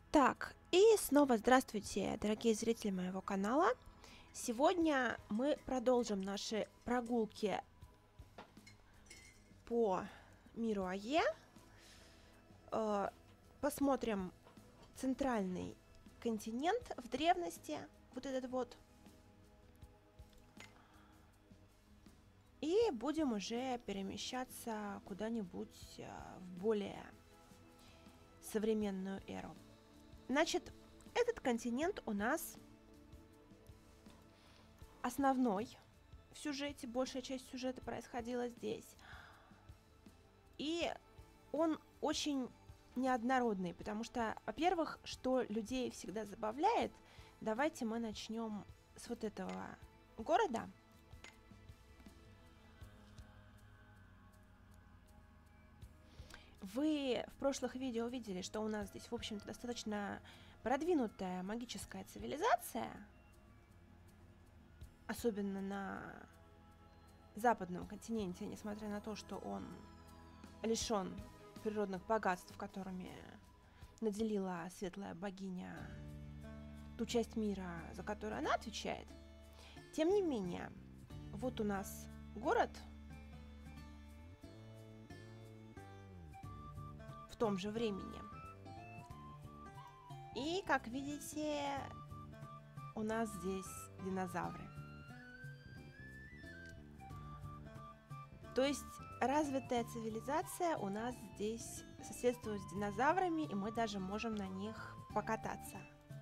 Так, и снова здравствуйте, дорогие зрители моего канала. Сегодня мы продолжим наши прогулки по миру АЕ. Посмотрим центральный континент в древности, вот этот вот. И будем уже перемещаться куда-нибудь в более современную эру. Значит, этот континент у нас основной в сюжете, большая часть сюжета происходила здесь. И он очень неоднородный, потому что, во-первых, что людей всегда забавляет, давайте мы начнем с вот этого города. Вы в прошлых видео видели, что у нас здесь, в общем-то, достаточно продвинутая магическая цивилизация, особенно на западном континенте, несмотря на то, что он лишен природных богатств, которыми наделила светлая богиня ту часть мира, за которую она отвечает. Тем не менее, вот у нас город в том же времени. И, как видите, у нас здесь динозавры. То есть развитая цивилизация у нас здесь соседствует с динозаврами, и мы даже можем на них покататься.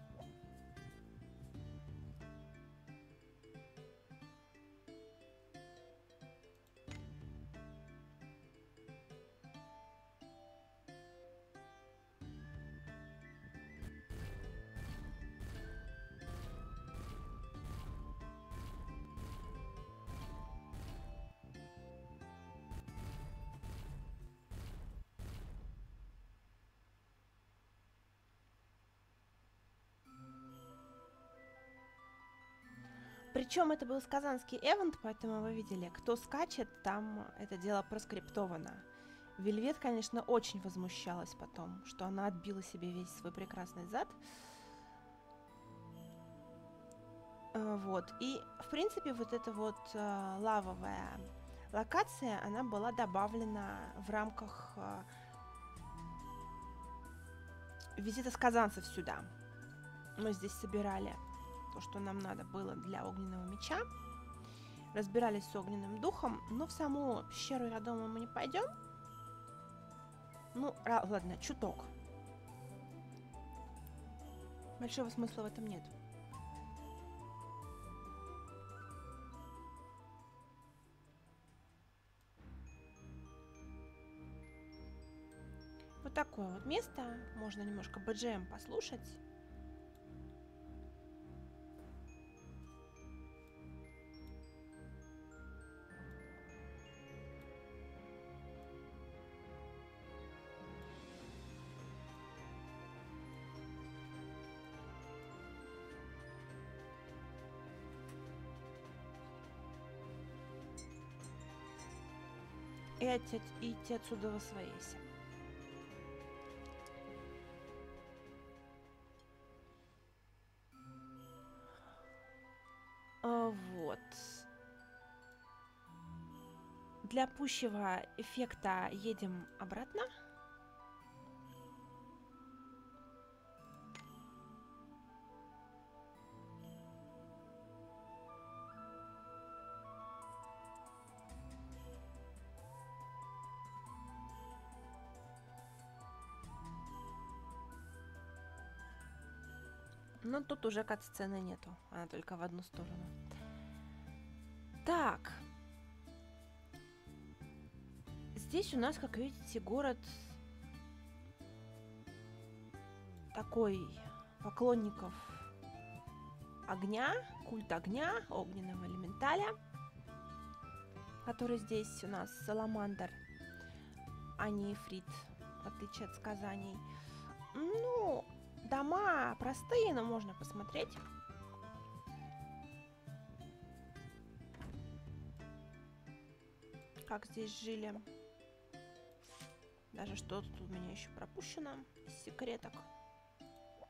Причем это был сказанский эвент, поэтому вы видели, кто скачет, там это дело проскриптовано. Вельвет, конечно, очень возмущалась потом, что она отбила себе весь свой прекрасный зад. Вот. И, в принципе, вот эта вот лавовая локация, она была добавлена в рамках визита сказанцев сюда. Мы здесь собирали то, что нам надо было для огненного меча. Разбирались с огненным духом, но в саму пещеру, я думаю, мы не пойдем. Ну, ладно, чуток. Большого смысла в этом нет. Вот такое вот место. Можно немножко BGM послушать. И идти отсюда во свояси. Вот. Для пущего эффекта едем обратно. Но тут уже кат-сцены нету, она только в одну сторону. Так. Здесь у нас, как видите, город такой поклонников огня, культ огня, огненного элементаля, который здесь у нас саламандр, а не ифрит, в отличие от сказаний. Ну, дома простые, но можно посмотреть. Как здесь жили. Даже что тут у меня еще пропущено из секреток.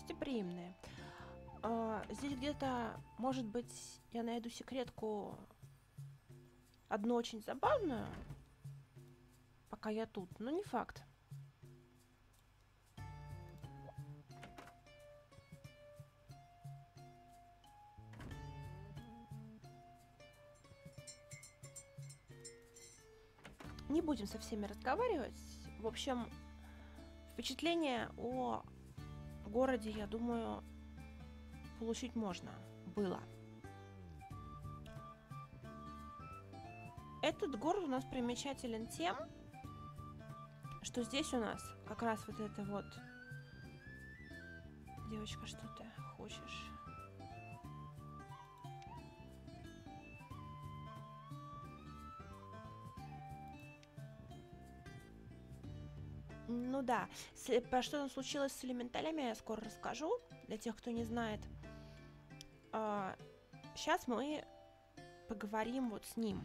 гостеприимные. Здесь где-то, может быть, я найду секретку одну очень забавную, пока я тут, но не факт. Не будем со всеми разговаривать. В общем, впечатление о городе, я думаю, получить можно было. Этот город у нас примечателен тем, что здесь у нас как раз вот это вот... Девочка, что ты хочешь? Ну да, про что там случилось с элементалями, я скоро расскажу, для тех, кто не знает. Сейчас мы поговорим вот с ним.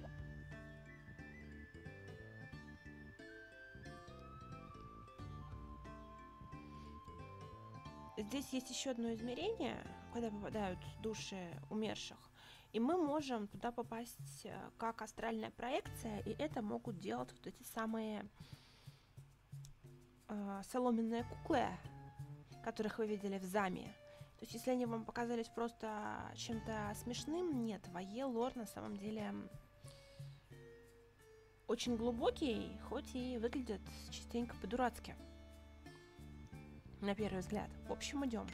Здесь есть еще одно измерение, куда попадают души умерших, и мы можем туда попасть как астральная проекция, и это могут делать вот эти самые соломенные куклы, которых вы видели в заме. То есть, если они вам показались просто чем-то смешным, нет, ВАЕ лор на самом деле очень глубокий, хоть и выглядит частенько по-дурацки. На первый взгляд. В общем, идем.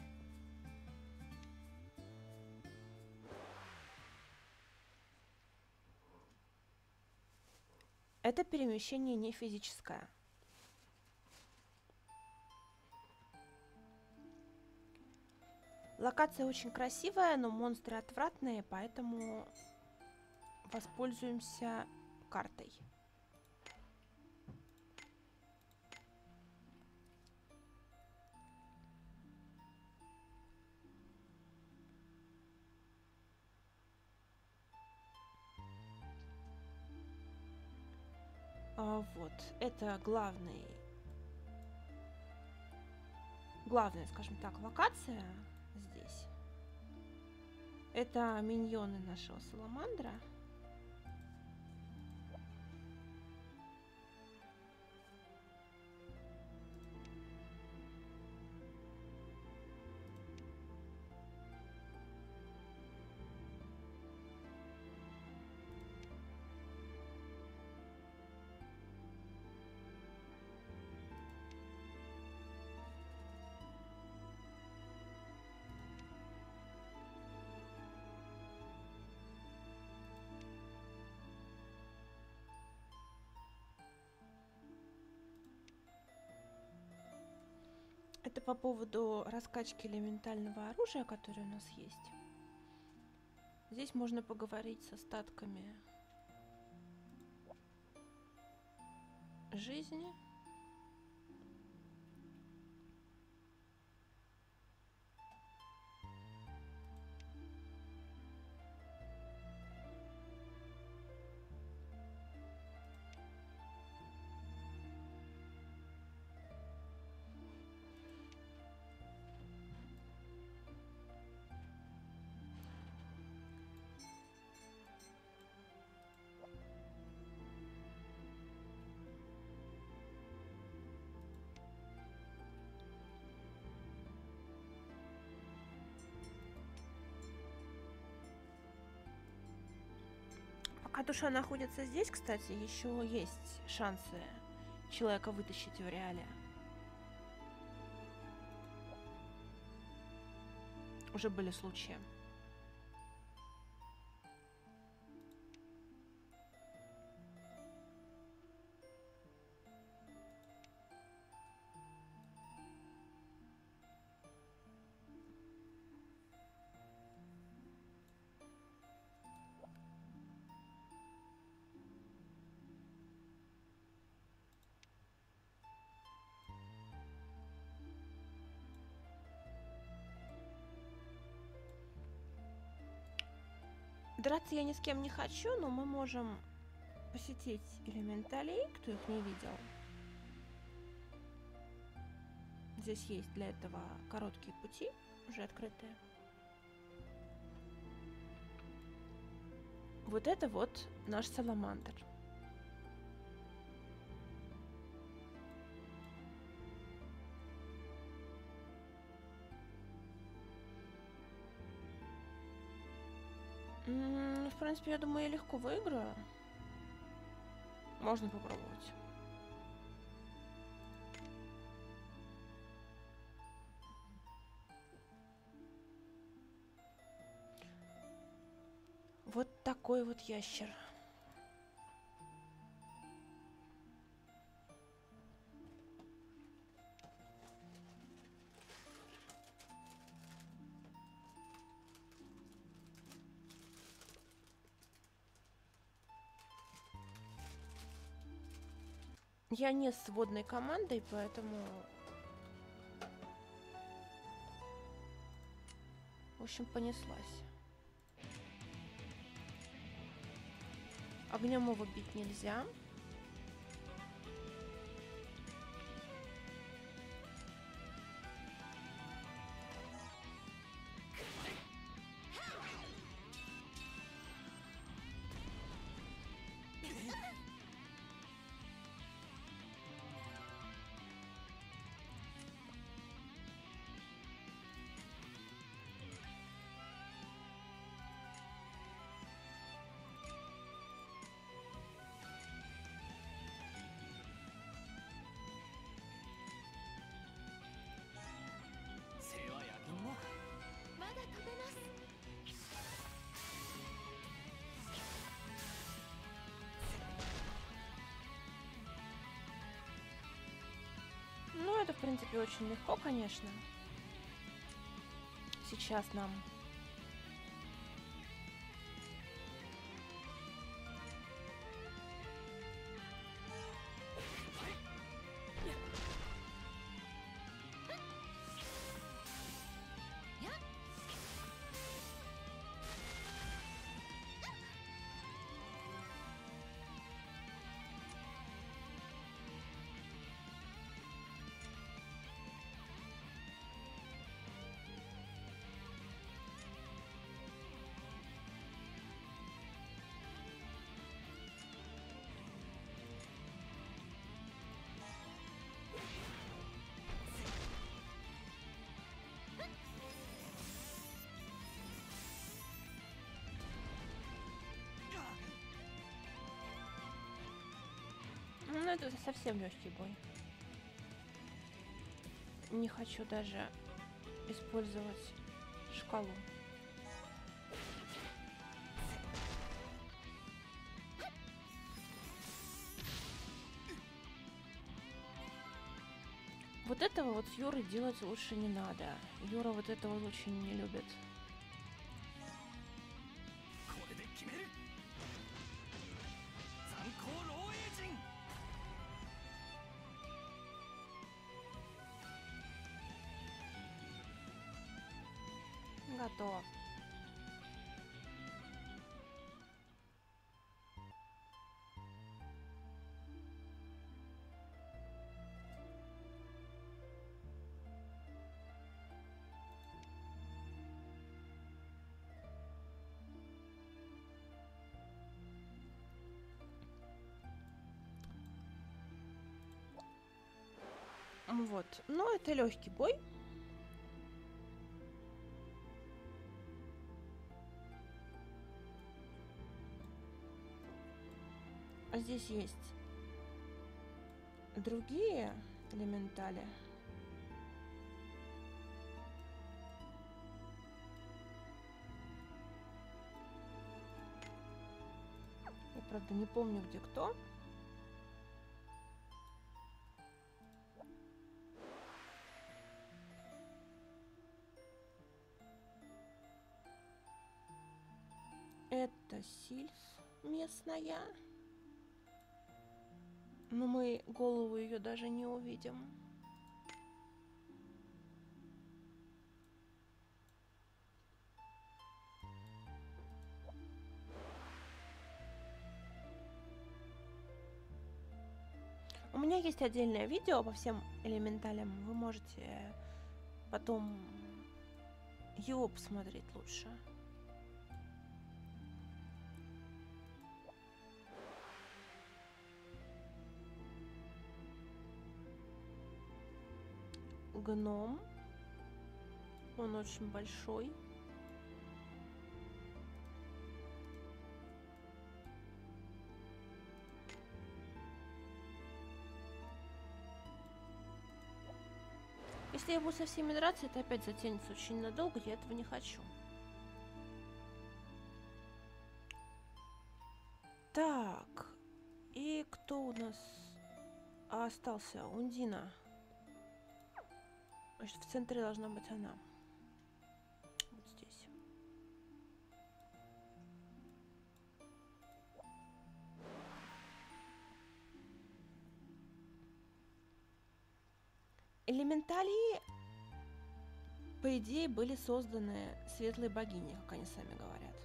Это перемещение не физическое. Локация очень красивая, но монстры отвратные, поэтому воспользуемся картой. Вот, это главная, скажем так, локация здесь. Это миньоны нашего саламандра. Это по поводу раскачки элементального оружия, которое у нас есть. Здесь можно поговорить с остатками жизни. Пока душа находится здесь, кстати, еще есть шансы человека вытащить в реале. Уже были случаи. Драться я ни с кем не хочу, но мы можем посетить элементалей, кто их не видел. Здесь есть для этого короткие пути, уже открытые. Вот это вот наш саламандр. В принципе, я думаю, я легко выиграю. Можно попробовать. Вот такой вот ящер. Я не с водной командой, поэтому... В общем, понеслась. Огнем его бить нельзя. Ну, это, в принципе, очень легко, конечно. Сейчас нам... Ну, это совсем легкий бой. Не хочу даже использовать шкалу. Вот этого вот с Юрой делать лучше не надо. Юра вот этого очень не любит. Готово. Вот. Но это легкий бой. А здесь есть другие элементали. Я, правда, не помню, где кто. Это Сильф местная. Но мы голову ее даже не увидим. У меня меня есть отдельное видео по всем элементалям. Вы можете потом его посмотреть лучше. Гном. Он очень большой. Если я буду со всеми драться, это опять затянется очень надолго, я этого не хочу. Так, и кто у нас остался? Ундина. Значит, в центре должна быть она. Вот здесь. Элементали, по идее, были созданы светлой богиней, как они сами говорят.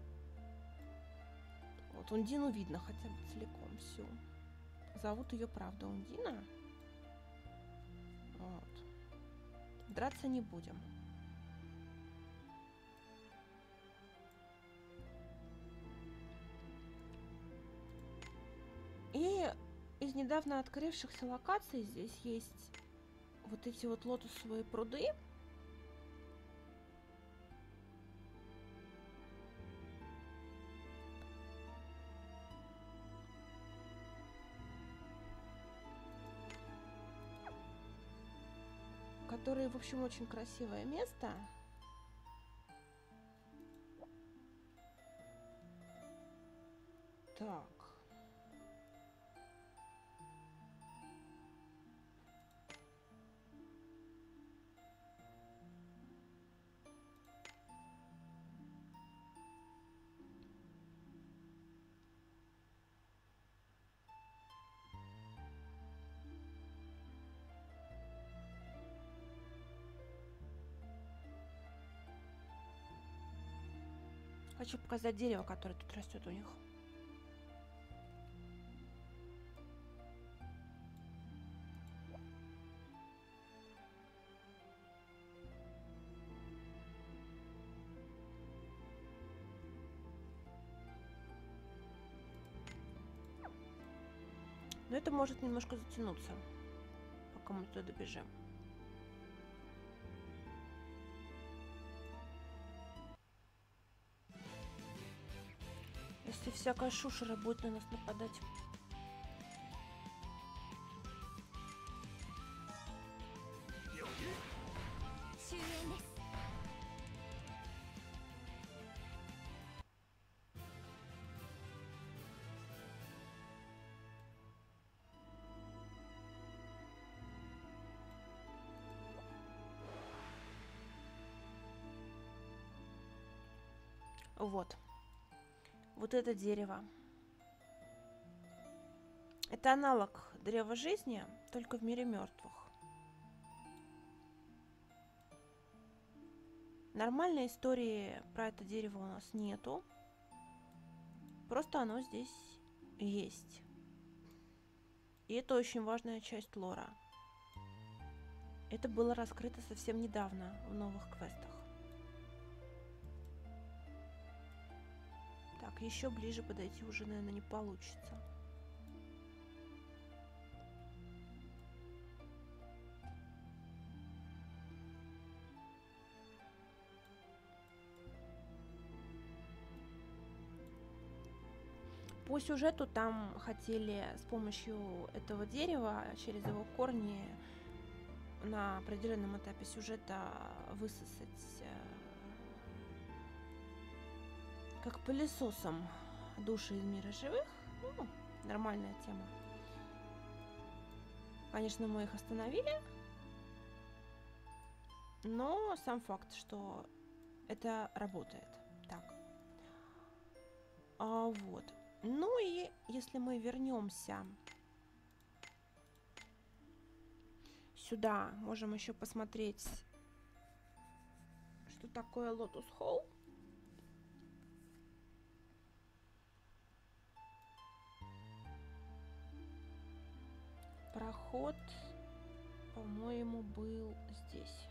Вот Ундину видно хотя бы целиком всю. Зовут ее, правда, Ундина. Вот. Драться не будем. И из недавно открывшихся локаций здесь есть вот эти вот лотосовые пруды. Которые, в общем, очень красивое место. Так. Хочу показать дерево, которое тут растет у них. Но это может немножко затянуться, пока мы туда добежим. Если всякая шушера будет на нас нападать. Вот. Вот это дерево. Это аналог древа жизни, только в мире мертвых. Нормальной истории про это дерево у нас нету. Просто оно здесь есть. И это очень важная часть лора. Это было раскрыто совсем недавно в новых квестах. Так, еще ближе подойти уже, наверное, не получится. По сюжету там хотели с помощью этого дерева, через его корни, на определенном этапе сюжета высосать как пылесосом души из мира живых. Ну, нормальная тема. Конечно, мы их остановили, но сам факт, что это работает. Так. Вот. Ну и если мы вернемся сюда, можем еще посмотреть, что такое Lotus Hall. проход, по-моему, был здесь.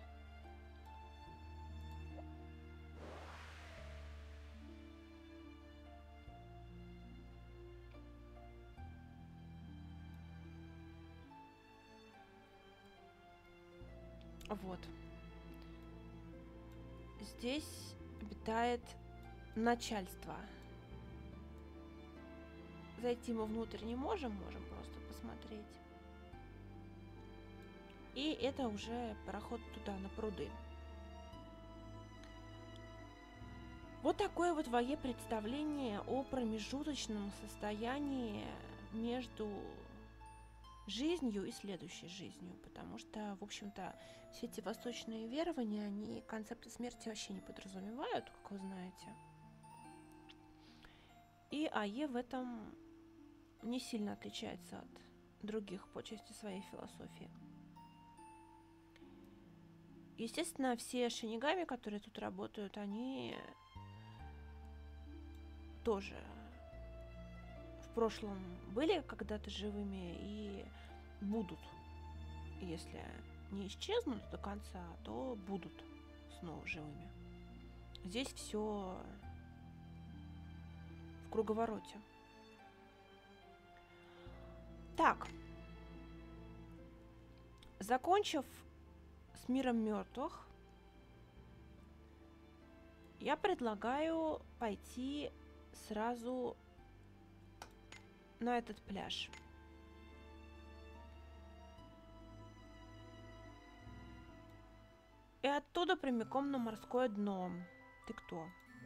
Вот. Здесь обитает начальство. Зайти мы внутрь не можем, можем просто посмотреть. И это уже проход туда, на пруды. Вот такое вот вое представление о промежуточном состоянии между жизнью и следующей жизнью, потому что, в общем-то, все эти восточные верования, они концепты смерти вообще не подразумевают, как вы знаете. И АЕ в этом не сильно отличается от других по части своей философии. Естественно, все шинигами, которые тут работают, они тоже в прошлом были когда-то живыми и будут. Если не исчезнут до конца, то будут снова живыми. Здесь все в круговороте. Так. Закончив с миром мертвых, я предлагаю пойти сразу на этот пляж. И оттуда прямиком на морское дно. Ты кто?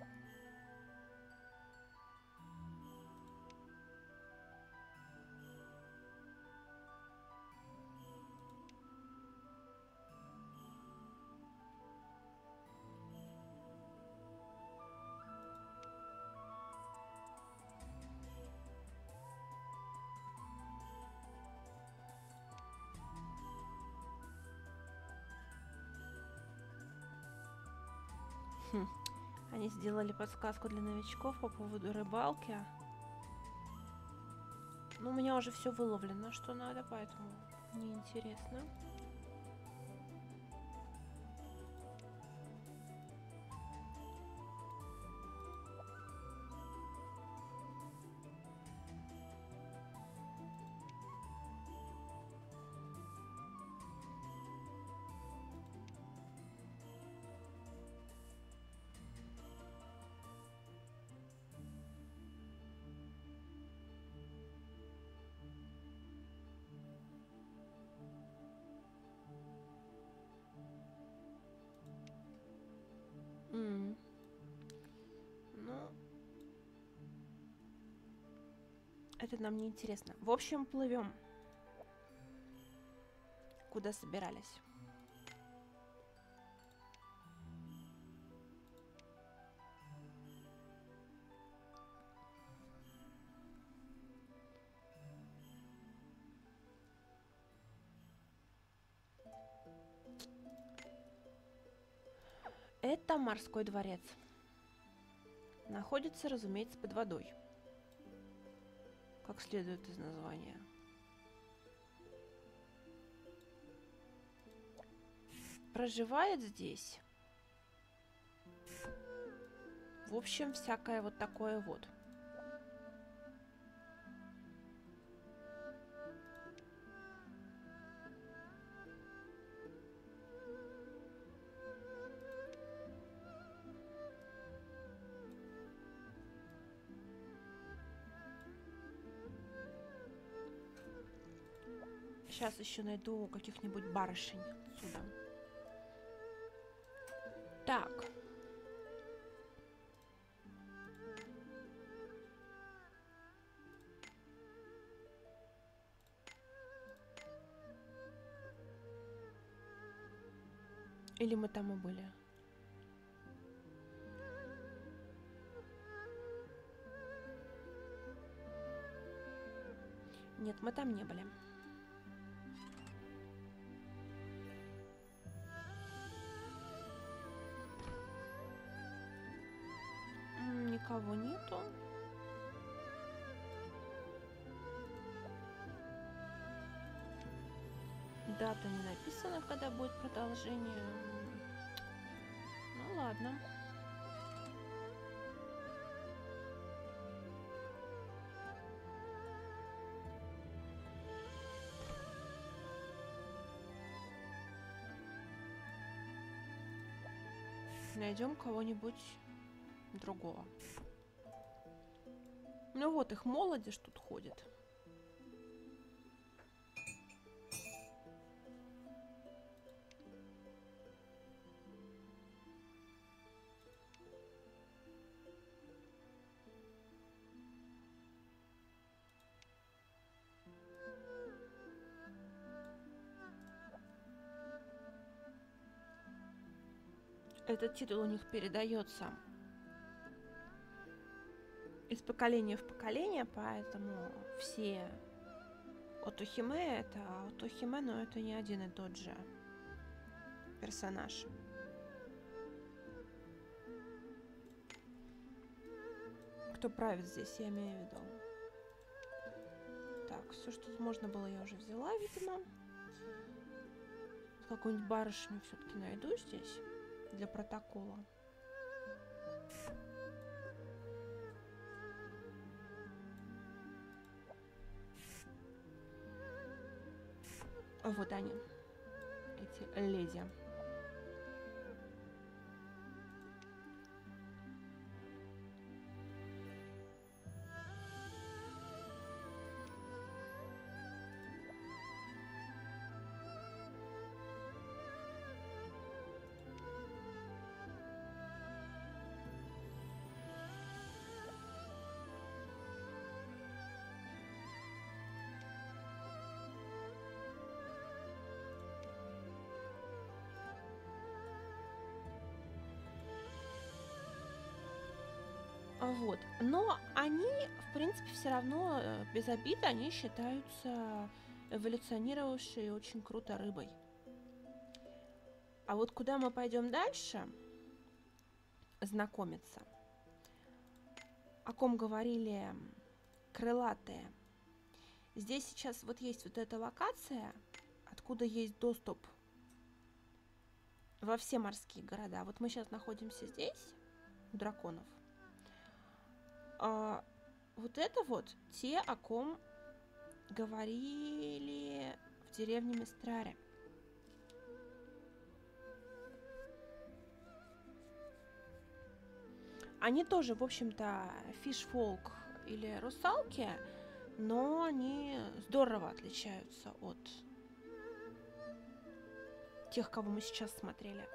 Они сделали подсказку для новичков по поводу рыбалки. Ну, у меня уже все выловлено, что надо, поэтому мне интересно. Ну, это нам не интересно. В общем, плывем. Куда собирались? Это морской дворец. Находится, разумеется, под водой. Как следует из названия. Проживает здесь, в общем, всякое вот такое вот. Сейчас еще найду каких-нибудь барышень отсюда. Так. Или мы там и были? Нет, мы там не были. Никого нету. Дата не написана, когда будет продолжение. Ну ладно. Найдем кого-нибудь другого. Ну вот, их молодежь тут ходит. Этот титул у них передается из поколения в поколение, поэтому все Отохиме — это Отохиме, но это не один и тот же персонаж. Кто правит здесь, я имею в виду. Так, все, что можно было, я уже взяла, видимо. Какую-нибудь барышню все-таки найду здесь для протокола. Вот они, эти леди. Вот. Но они, в принципе, все равно без обид, они считаются эволюционировавшей очень круто рыбой. А вот куда мы пойдем дальше знакомиться, о ком говорили крылатые. Здесь сейчас вот есть вот эта локация, откуда есть доступ во все морские города. Вот мы сейчас находимся здесь, у драконов. Вот это вот те, о ком говорили в деревне Мистраре. Они тоже, в общем-то, фишфолк или русалки, но они здорово отличаются от тех, кого мы сейчас смотрели.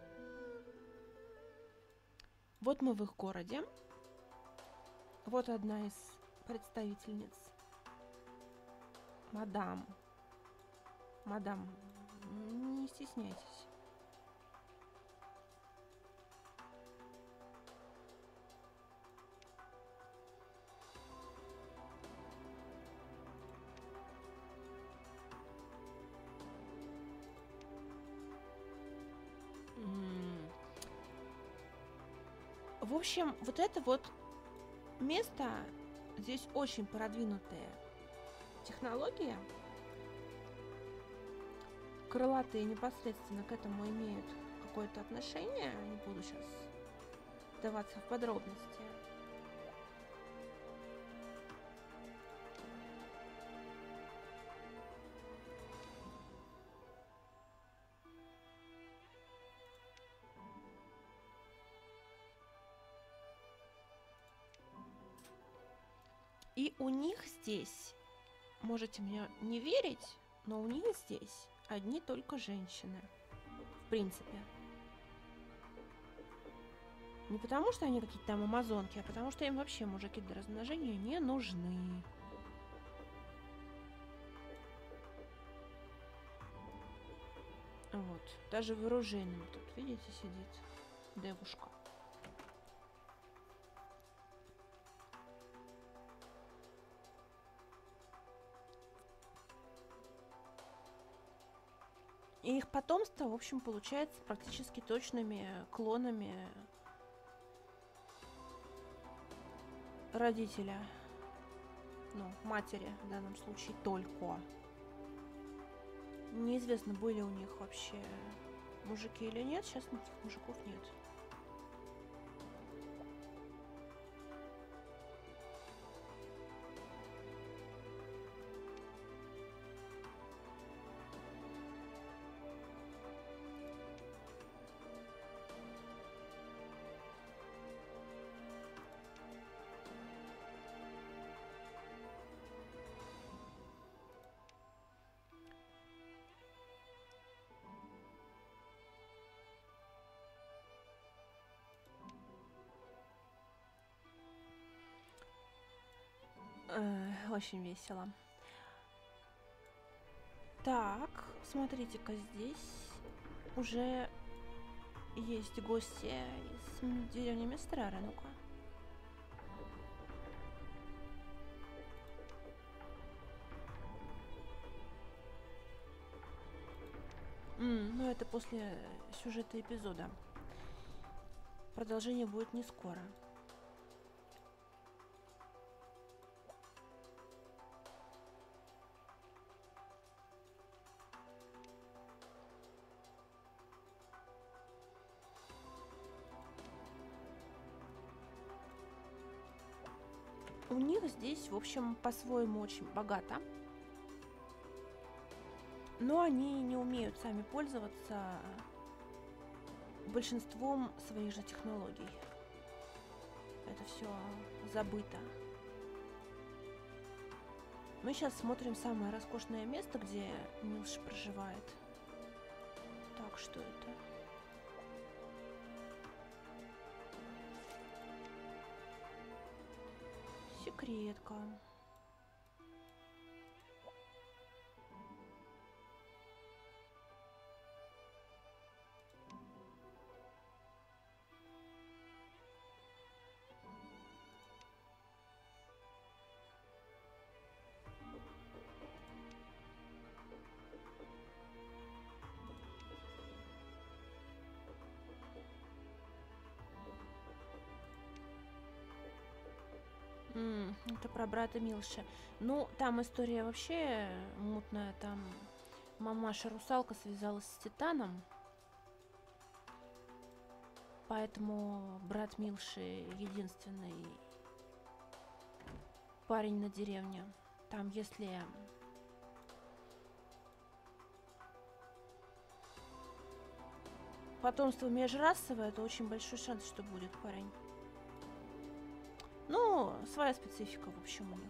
Вот мы в их городе. Вот одна из представительниц. Мадам, не стесняйтесь. В общем, вот это вот место, здесь очень продвинутые технологии. Крылатые непосредственно к этому имеют какое-то отношение. Не буду сейчас вдаваться в подробности. И у них здесь, можете мне не верить, но у них здесь одни только женщины. В принципе. Не потому, что они какие-то там амазонки, а потому, что им вообще мужики для размножения не нужны. Вот. Даже вооруженным тут, видите, сидит девушка. И их потомство, в общем, получается практически точными клонами родителя. Ну, матери в данном случае только. Неизвестно, были у них вообще мужики или нет. Сейчас никаких мужиков нет. Очень весело. Так, смотрите-ка, здесь уже есть гости из деревни Мистрара. Ну-ка. Ну это после сюжета эпизода. Продолжение будет не скоро. У них здесь, в общем, по-своему очень богато. Но они не умеют сами пользоваться большинством своих же технологий. Это все забыто. Мы сейчас смотрим самое роскошное место, где Милша проживает. Так, что это? Секретка. Это про брата Милши. Ну, там история вообще мутная. Там мамаша-русалка связалась с Титаном. Поэтому брат Милши единственный парень на деревне. Там, если потомство межрасовое, то очень большой шанс, что будет парень. Ну, своя специфика, в общем, у них.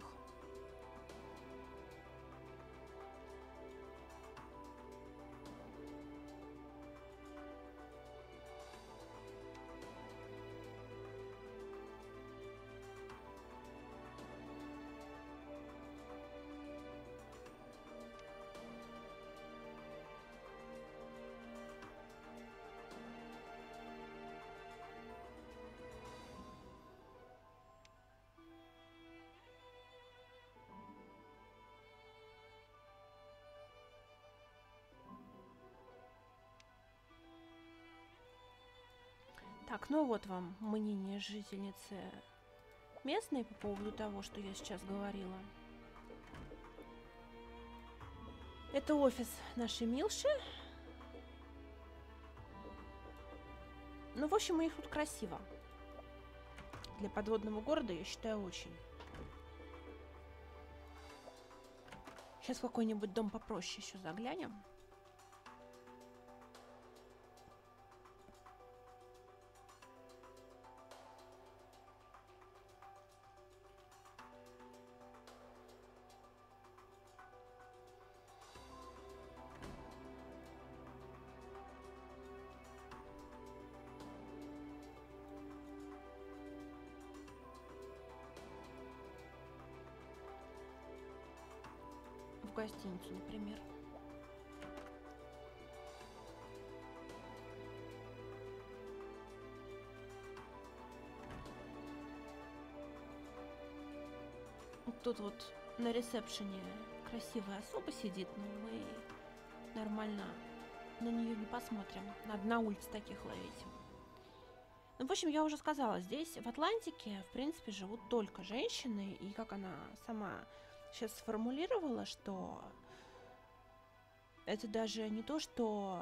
Так, ну вот вам мнение жительницы местной по поводу того, что я сейчас говорила. Это офис нашей Милши. Ну, в общем, у них тут красиво. Для подводного города, я считаю, очень. Сейчас в какой-нибудь дом попроще еще заглянем. В гостиницу, например. Тут вот на ресепшене красивая особа сидит, но мы нормально на нее не посмотрим. Надо на улице таких ловить. Ну, в общем, я уже сказала, здесь, в Атлантике, в принципе, живут только женщины. И как она сама сейчас сформулировала, что это даже не то, что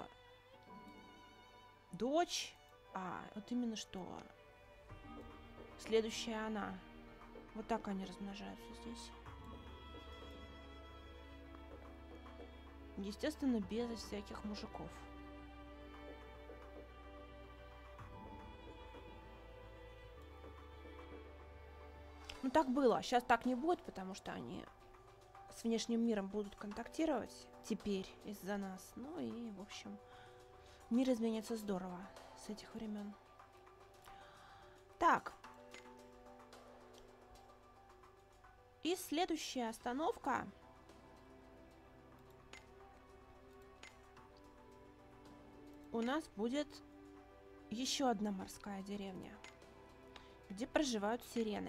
дочь, а вот именно что следующая она. Вот так они размножаются здесь. Естественно, без всяких мужиков. Ну, так было. Сейчас так не будет, потому что они с внешним миром будут контактировать теперь из-за нас. Ну и, в общем, мир изменится здорово с этих времен. Так. И следующая остановка. У нас будет еще одна морская деревня, где проживают сирены.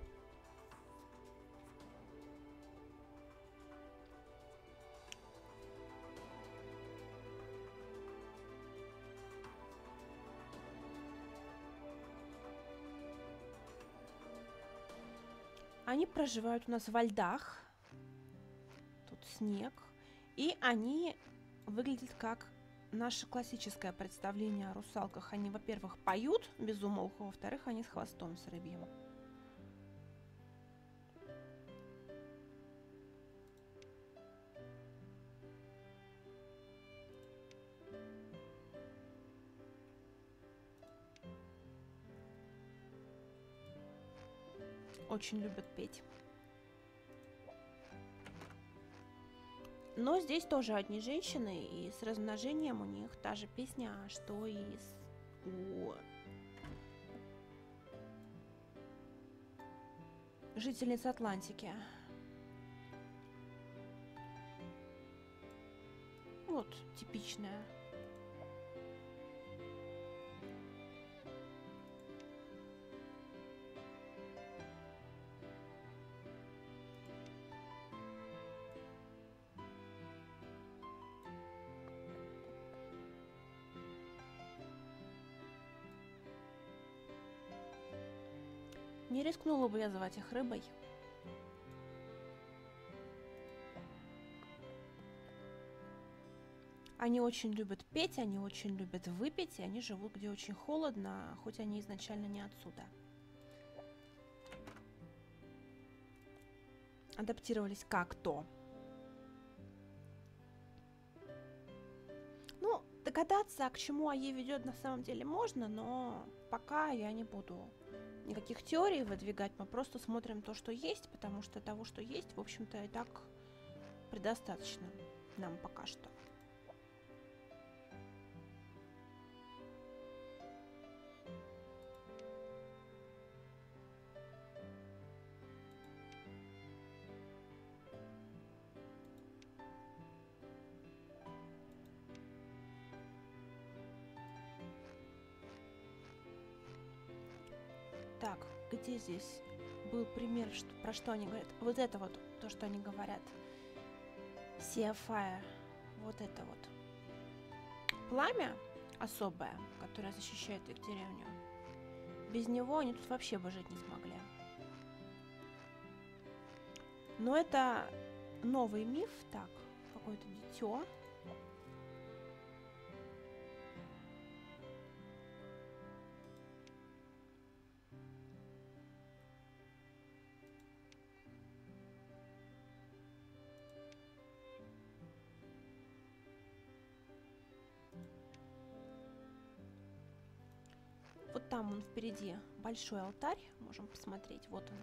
Они проживают у нас во льдах. Тут снег. И они выглядят как наше классическое представление о русалках. Они, во-первых, поют без умолку, во-вторых, они с хвостом с рыбьим. Очень любят петь. Но здесь тоже одни женщины, и с размножением у них та же песня, что и у жительниц Атлантики. Вот, типичная. Не рискнула бы я звать их рыбой. Они очень любят петь, они очень любят выпить, и они живут где очень холодно, хоть они изначально не отсюда. Адаптировались как-то. Ну, догадаться, к чему АЕ ведет на самом деле можно, но пока я не буду никаких теорий выдвигать, мы просто смотрим то, что есть, потому что того, что есть, в общем-то, и так предостаточно нам пока что. Так, где здесь был пример, про что они говорят? Вот это вот, то, что они говорят. Sea Fire. Вот это вот. Пламя особое, которое защищает их деревню. Без него они тут вообще бы жить не смогли. Но это новый миф. Так, какое-то дитё. Вот там он впереди большой алтарь, можем посмотреть, вот он.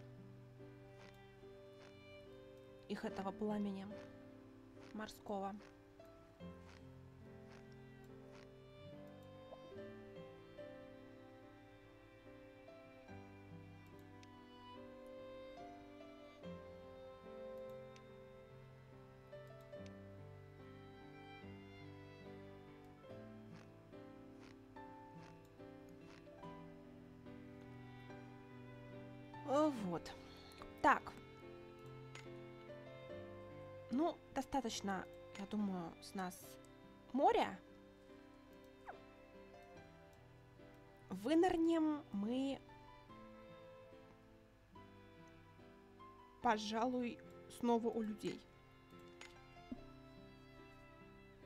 Их этого пламени морского. Вот. Так. Ну, достаточно, я думаю, с нас моря. Вынырнем мы, пожалуй, снова у людей.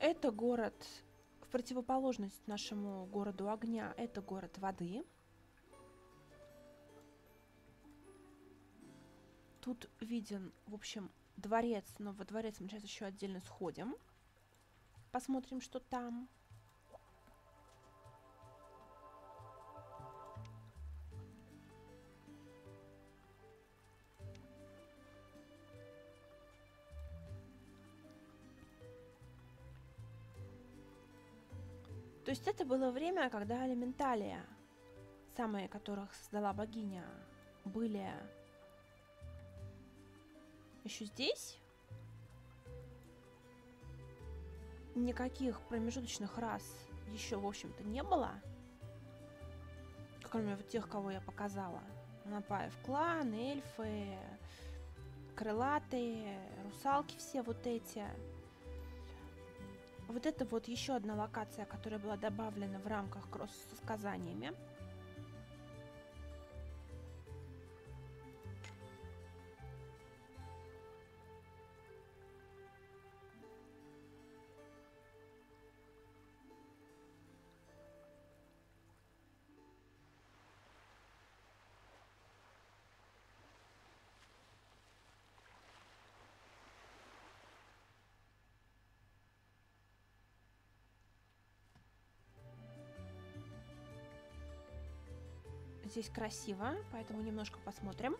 Это город, в противоположность нашему городу огня, это город воды. Тут виден, в общем, дворец, но во дворец мы сейчас еще отдельно сходим. Посмотрим, что там. То есть это было время, когда элементалия, самые которых создала богиня, были еще здесь. Никаких промежуточных рас еще, в общем-то, не было. Кроме вот тех, кого я показала. Напаев клан, эльфы, крылатые, русалки все вот эти. Вот это вот еще одна локация, которая была добавлена в рамках кросс со сказаниями. Здесь красиво, поэтому немножко посмотрим.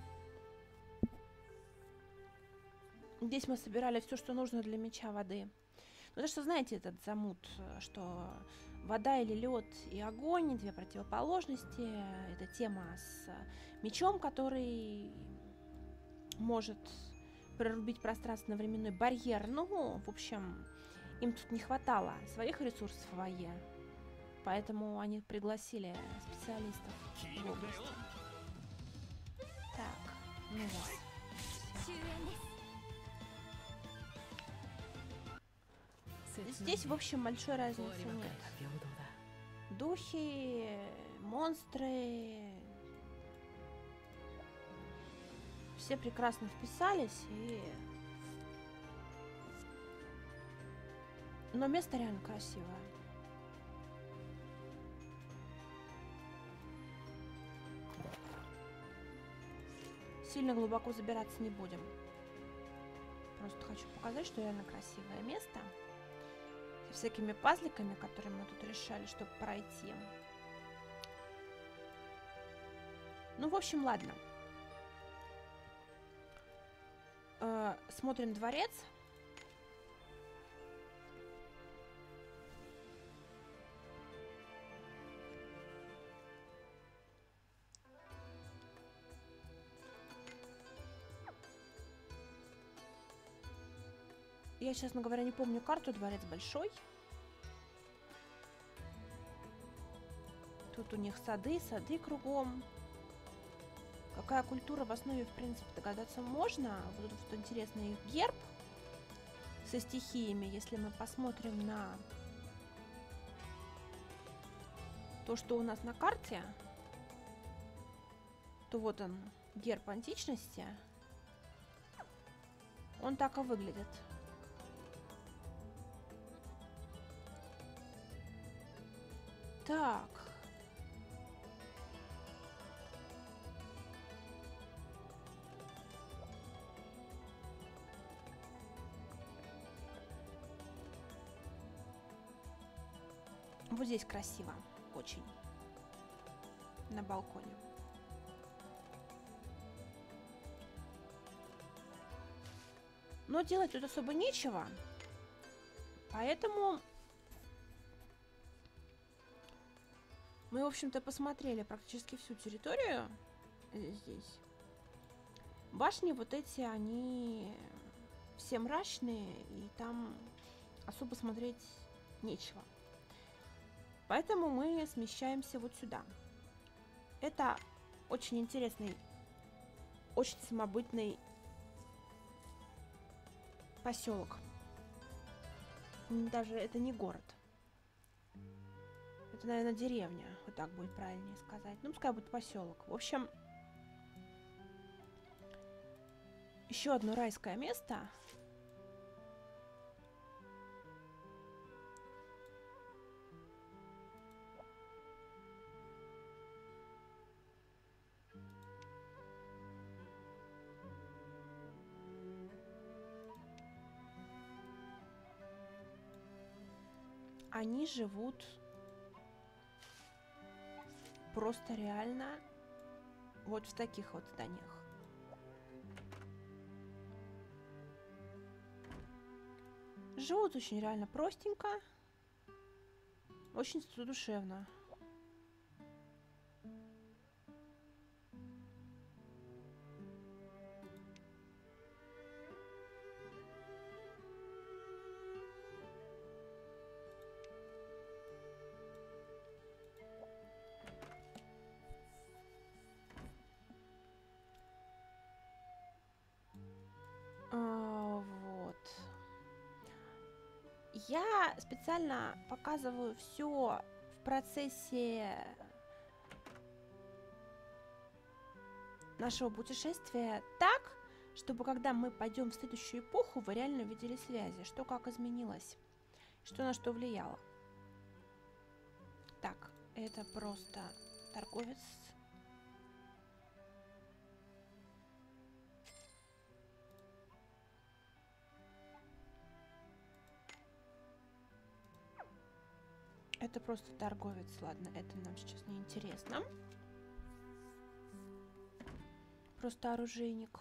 Здесь мы собирали все, что нужно для меча воды. Ну, то, что знаете, этот замут, что вода или лед и огонь, две противоположности. Это тема с мечом, который может прорубить пространственно-временной барьер. Ну, в общем, им тут не хватало своих ресурсов в АЕ. Поэтому они пригласили специалистов в области. Так, ну вот. Здесь, в общем, большой разницы нет. Духи, монстры... Все прекрасно вписались и... Но место реально красивое. Сильно глубоко забираться не будем. Просто хочу показать, что реально красивое место. Со всякими пазликами, которые мы тут решали, чтобы пройти. Ну, в общем, ладно. Смотрим дворец. Я, честно говоря, не помню карту. Дворец большой. Тут у них сады кругом. Какая культура в основе, в принципе, догадаться можно. Вот тут вот интересный их герб со стихиями. Если мы посмотрим на то, что у нас на карте, то вот он, герб античности. Он так и выглядит. Так. Вот здесь красиво. Очень. На балконе. Но делать тут особо нечего. Поэтому... Мы, в общем-то, посмотрели практически всю территорию здесь. Башни вот эти, они все мрачные, и там особо смотреть нечего. Поэтому мы смещаемся вот сюда. Это очень интересный, очень самобытный поселок. Даже это не город. Это, наверное, деревня. Вот так будет правильнее сказать. Ну, пускай будет поселок. В общем, еще одно райское место. они живут просто реально вот в таких вот зданиях. Живут очень реально простенько, очень задушевно. Вот. Я специально показываю все в процессе нашего путешествия так, чтобы когда мы пойдем в следующую эпоху, вы реально увидели связи, что как изменилось, что на что влияло. Так, это просто торговец. Это просто торговец, ладно, это нам сейчас не интересно. Просто оружейник.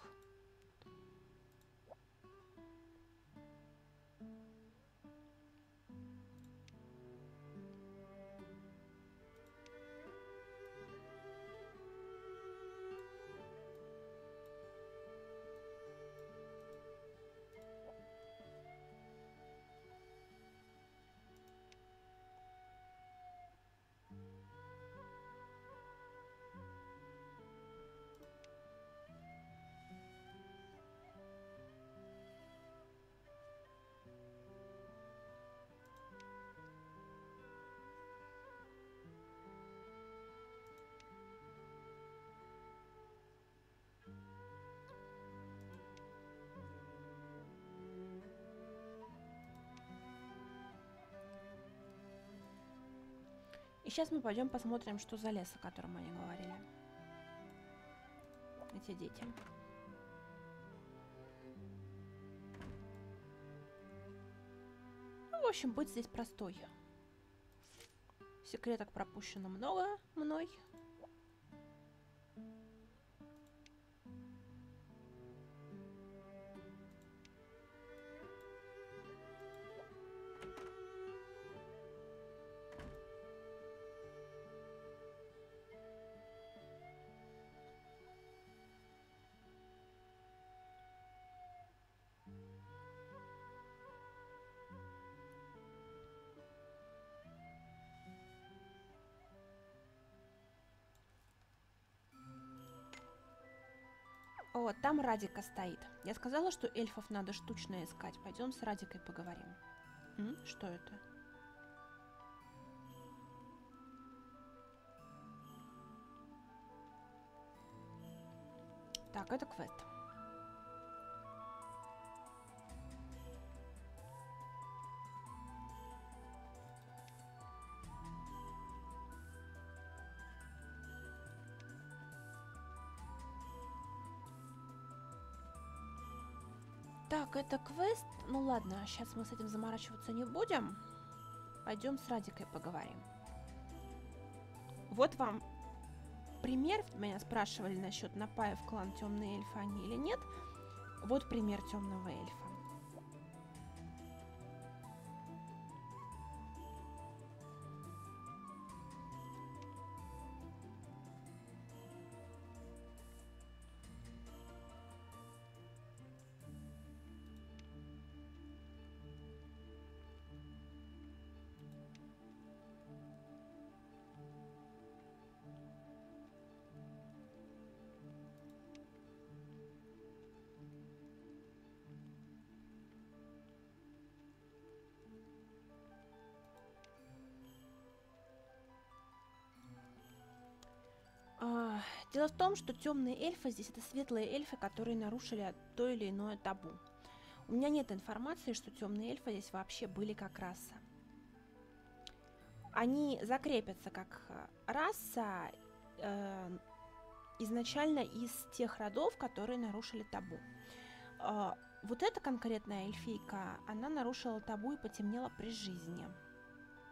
И сейчас мы пойдем посмотрим, что за лес, о котором они говорили. Эти дети. Ну, в общем, быть здесь простой. Секреток пропущено много мной. О, там Радика стоит. Я сказала, что эльфов надо штучно искать. Пойдем с Радикой поговорим. Что это? Так, это квест. Так, это квест. Ну ладно, сейчас мы с этим заморачиваться не будем. Пойдем с Радикой поговорим. Вот вам пример. Меня спрашивали насчет напаев в клан Темные эльфы они или нет. Вот пример темного эльфа. Дело в том, что темные эльфы здесь это светлые эльфы, которые нарушили то или иное табу. У меня нет информации, что темные эльфы здесь вообще были как раса. Они закрепятся как раса изначально из тех родов, которые нарушили табу. Вот эта конкретная эльфийка, она нарушила табу и потемнела при жизни.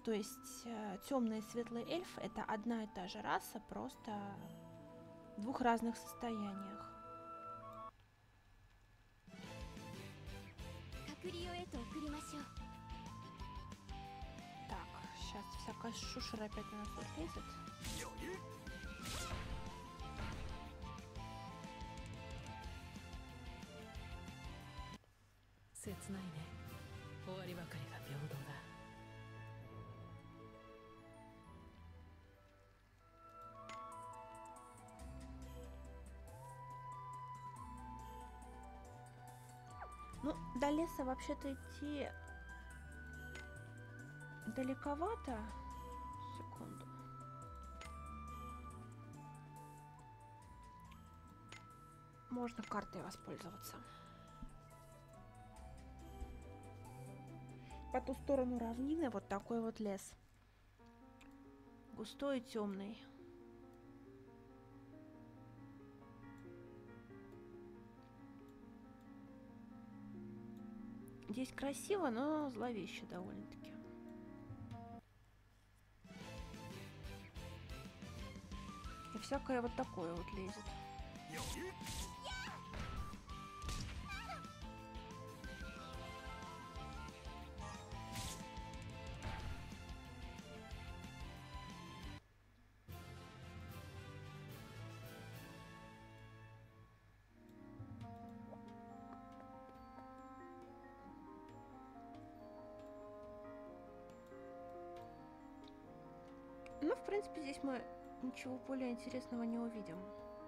То есть темные и светлые эльфы это одна и та же раса, просто в двух разных состояниях. Так, сейчас всякая шушера опять на нас тут лезет. 切ないね。終わりばかりが平等だ。 Ну, до леса вообще-то идти далековато. Секунду. Можно картой воспользоваться. По ту сторону равнины вот такой вот лес. Густой и темный. Здесь красиво, но зловеще довольно-таки. И всякое вот такое вот лезет. Ну, в принципе, здесь мы ничего более интересного не увидим.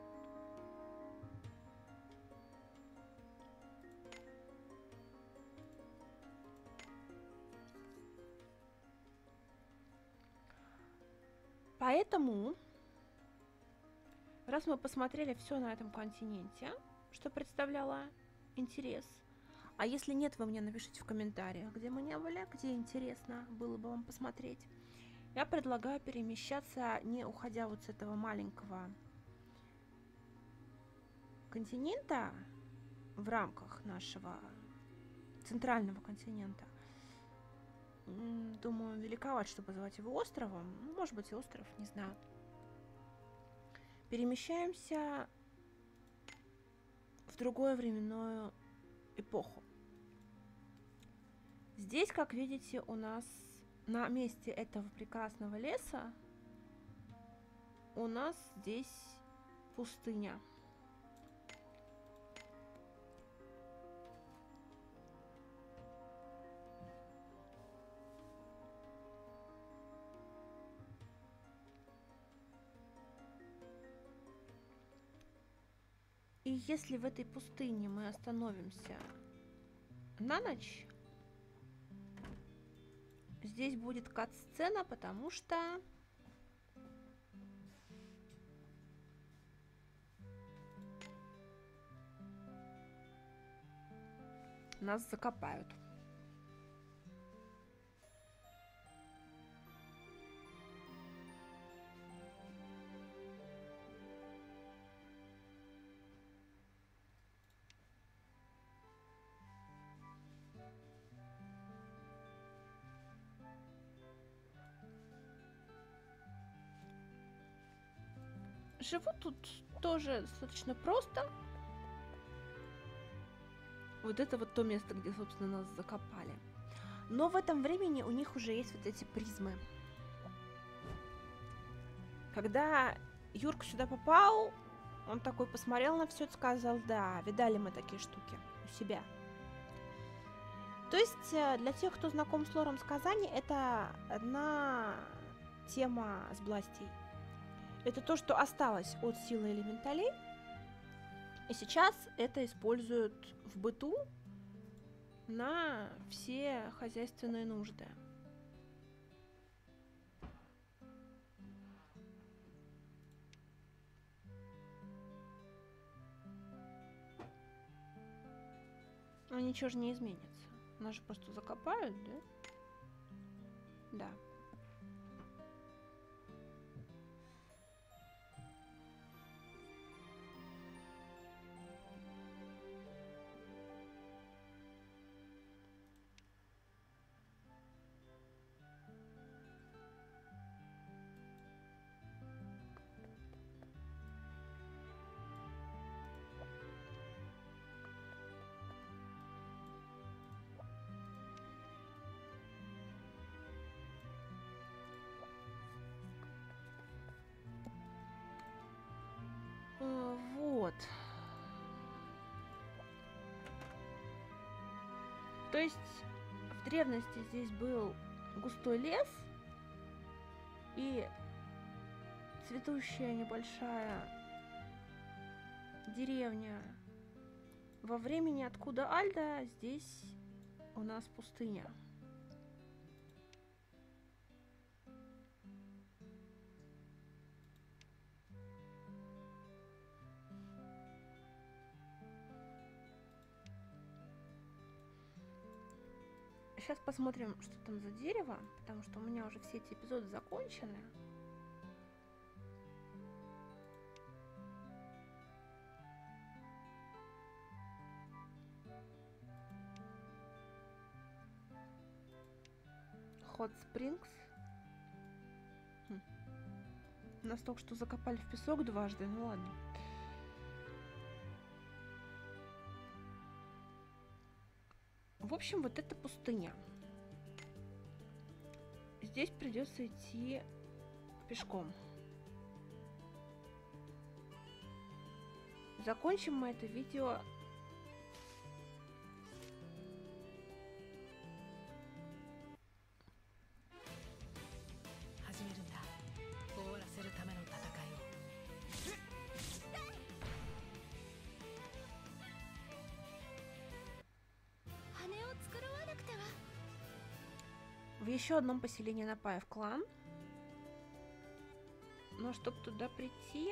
Поэтому, раз мы посмотрели все на этом континенте, что представляло интерес, а если нет, вы мне напишите в комментариях, где мы не были, где интересно было бы вам посмотреть. Я предлагаю перемещаться, не уходя вот с этого маленького континента в рамках нашего центрального континента. Думаю, великоват, чтобы называть его островом. Может быть, и остров, не знаю. Перемещаемся в другую временную эпоху. Здесь, как видите, у нас на месте этого прекрасного леса у нас здесь пустыня. И если в этой пустыне мы остановимся на ночь, здесь будет кат-сцена, потому что нас закопают. Живут тут тоже достаточно просто. Вот это вот то место, где, собственно, нас закопали. Но в этом времени у них уже есть вот эти призмы. Когда Юрк сюда попал, он такой посмотрел на все и сказал: да, видали мы такие штуки у себя. То есть для тех, кто знаком с лором сказаний, это одна тема с Бластией. Это то, что осталось от силы элементалей. И сейчас это используют в быту на все хозяйственные нужды. Но ничего же не изменится. Нас же просто закопают, да? Да. То есть в древности здесь был густой лес и цветущая небольшая деревня. Во времени откуда Альда здесь у нас пустыня. Сейчас посмотрим, что там за дерево, потому что у меня уже все эти эпизоды закончены. Hot Springs. Нас только что закопали в песок дважды, ну ладно. В общем, вот это пустыня. Здесь придется идти пешком. Закончим мы это видео в еще одном поселении Напаев клан. Но чтобы туда прийти,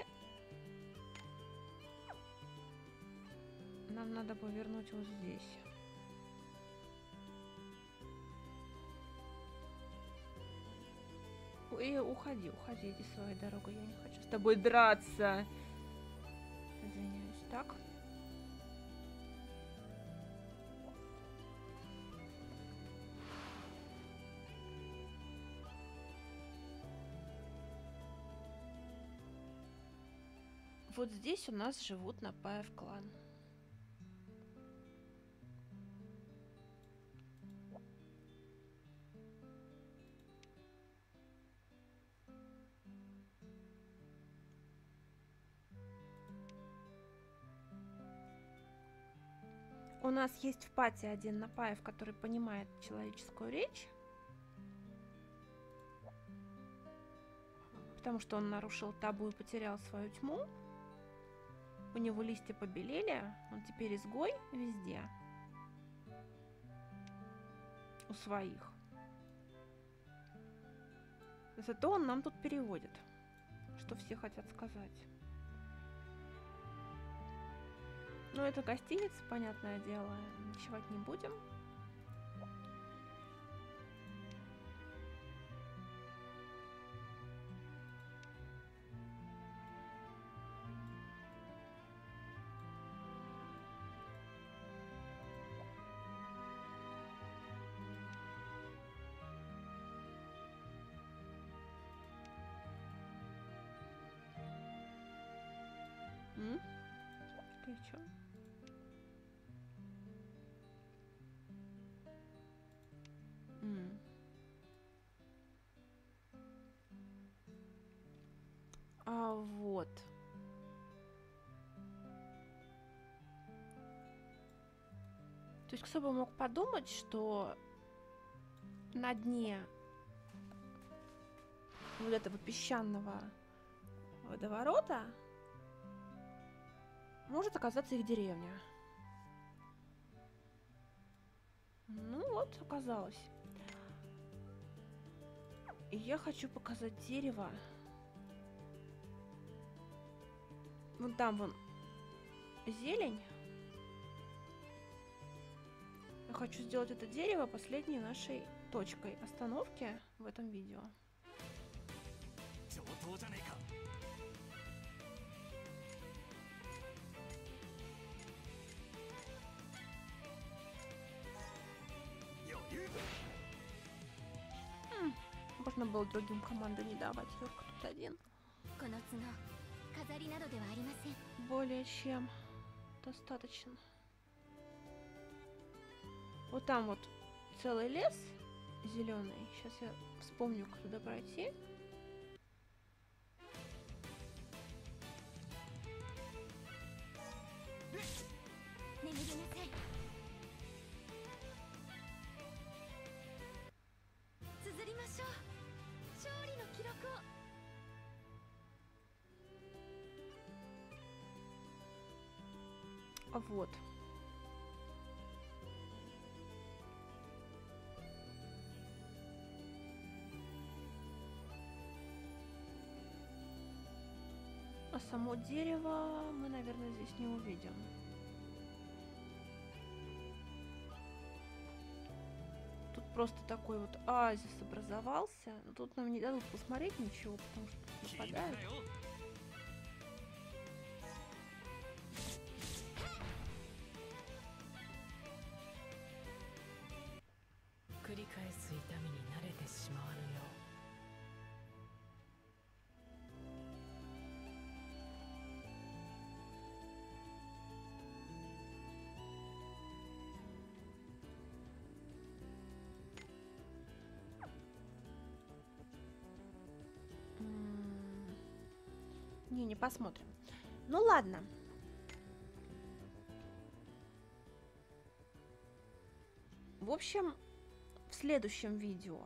нам надо повернуть вот здесь. Уходи, иди своей дорогой, я не хочу с тобой драться. Извиняюсь, так. Вот здесь у нас живут Напаев клан. У нас есть в пати один Напаев, который понимает человеческую речь. Потому что он нарушил табу и потерял свою тьму. У него листья побелели, он теперь изгой везде. У своих. Зато он нам тут переводит, что все хотят сказать. Ну, это гостиница, понятное дело, ночевать не будем. Ты чё? А вот. То есть кто бы мог подумать, что на дне вот этого песчаного водоворота может оказаться их деревня. Ну вот, оказалось. И я хочу показать дерево. Вон там вон зелень. Я хочу сделать это дерево последней нашей точкой остановки в этом видео. Можно было другим командам не давать, Юрка тут один. Более чем достаточно. Вот там вот целый лес зеленый. Сейчас я вспомню, как туда пройти. Вот. А само дерево мы, наверное, здесь не увидим. Тут просто такой вот оазис образовался. Но тут нам не дадут посмотреть ничего, потому что тут нападают. 繰り返す痛みに慣れてしまわぬよ Не посмотрим. Ну ладно. В общем, в следующем видео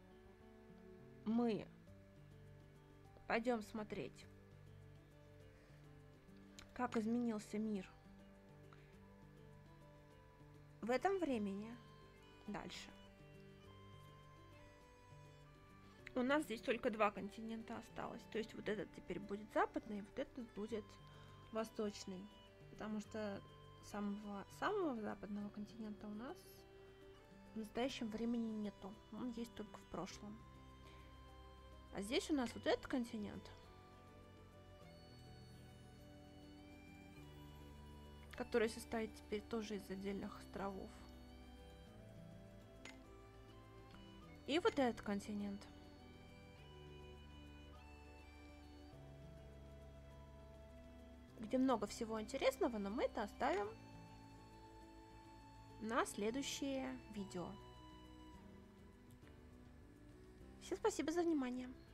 мы пойдем смотреть, как изменился мир в этом времени. Дальше. У нас здесь только 2 континента осталось. То есть вот этот теперь будет западный, вот этот будет восточный. Потому что самого западного континента у нас в настоящем времени нету. Он есть только в прошлом. А здесь у нас вот этот континент, который состоит теперь тоже из отдельных островов. И вот этот континент. Где много всего интересного, но мы это оставим на следующее видео. Всем спасибо за внимание.